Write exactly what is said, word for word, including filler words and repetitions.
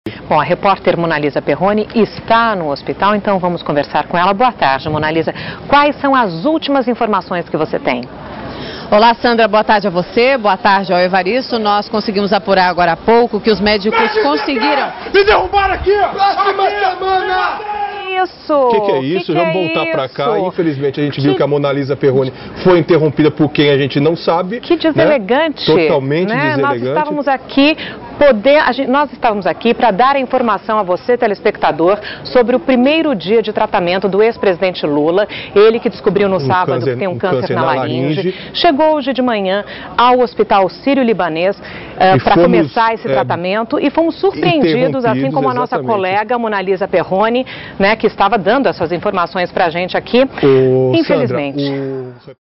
Bom, a repórter Monalisa Perrone está no hospital, então vamos conversar com ela. Boa tarde, Monalisa. Quais são as últimas informações que você tem? Olá, Sandra, boa tarde a você, boa tarde ao Evaristo. Nós conseguimos apurar agora há pouco que os médicos conseguiram... Me derrubaram aqui! Próxima semana! Isso! O que, que é isso? Que Vamos que é voltar isso? para cá. Infelizmente, a gente que... viu que a Monalisa Perrone foi interrompida por quem a gente não sabe. Que deselegante! Né? Totalmente né? deselegante. Nós estávamos aqui, poder... a gente... Nós estávamos aqui para dar a informação a você, telespectador, sobre o primeiro dia de tratamento do ex-presidente Lula. Ele que descobriu no um sábado câncer, que tem um, um câncer, câncer na, na laringe. laringe. Chegou hoje de manhã ao Hospital Sírio-Libanês uh, para começar esse é, tratamento e fomos surpreendidos, assim como a nossa exatamente. colega Monalisa Perrone, né, que estava dando essas informações para a gente aqui. Ô, Infelizmente. Sandra, o...